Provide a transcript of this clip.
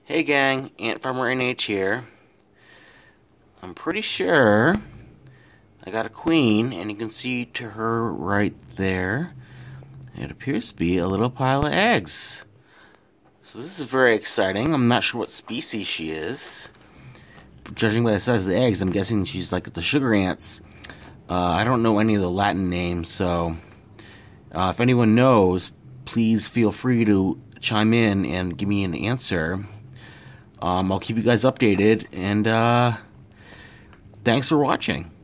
Hey gang, Ant Farmer NH here. I'm pretty sure I got a queen, and you can see to her right there, it appears to be a little pile of eggs. So this is very exciting. I'm not sure what species she is. Judging by the size of the eggs, I'm guessing she's like the sugar ants. I don't know any of the Latin names, so if anyone knows, please feel free to chime in and give me an answer. I'll keep you guys updated, and thanks for watching.